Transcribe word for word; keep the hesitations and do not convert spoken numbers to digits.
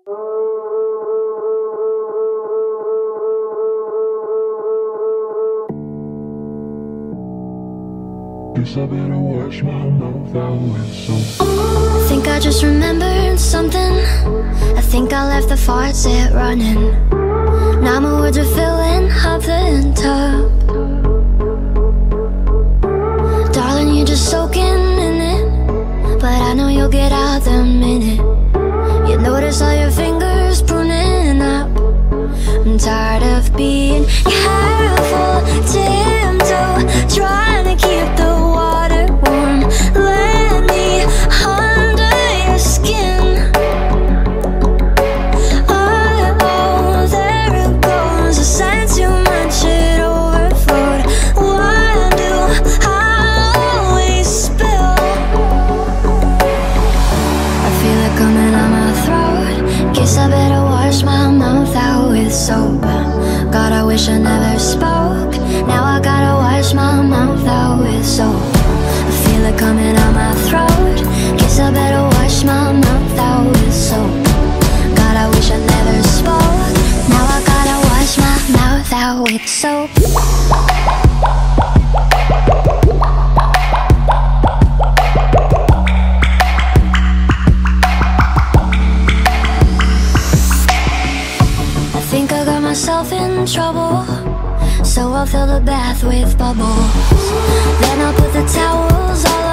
Guess I better wash my mouth out with soap. I think I just remembered something. I think I left the faucet running. Now my words are filling up the tub. Darling, you're just soaking in it, but I know you'll get out the minute you notice all your fingers pruning up. I'm tired of being careful, tiptoe, trying to keep the water warm. Let me under your skin. Oh, oh, there it goes. I said too much, it overflowed. Why do I always spill? I feel it coming out my throat. Guess I better wash my mouth out with soap. God, I wish I never spoke. Now I gotta wash my mouth out with soap. I feel it coming out my throat. Guess I better wash my mouth out with soap. God, I wish I never spoke. Now I gotta wash my mouth out with soap. I think I got myself in trouble, so I'll fill the bath with bubbles. Then I'll put the towels all